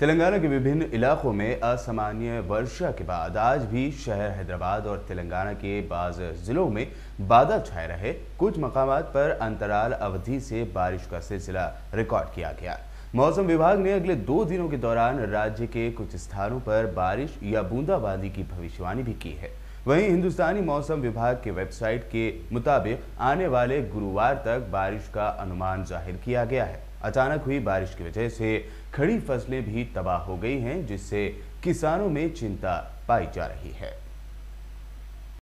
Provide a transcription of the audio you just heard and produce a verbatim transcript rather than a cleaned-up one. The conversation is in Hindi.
तेलंगाना के विभिन्न इलाकों में असामान्य वर्षा के बाद आज भी शहर हैदराबाद और तेलंगाना के बाज़ जिलों में बादल छाए रहे। कुछ मकामात पर अंतराल अवधि से बारिश का सिलसिला रिकॉर्ड किया गया। मौसम विभाग ने अगले दो दिनों के दौरान राज्य के कुछ स्थानों पर बारिश या बूंदाबांदी की भविष्यवाणी भी की है। वहीं हिंदुस्तानी मौसम विभाग के वेबसाइट के मुताबिक आने वाले गुरुवार तक बारिश का अनुमान जाहिर किया गया है। अचानक हुई बारिश की वजह से खड़ी फसलें भी तबाह हो गई हैं, जिससे किसानों में चिंता पाई जा रही है।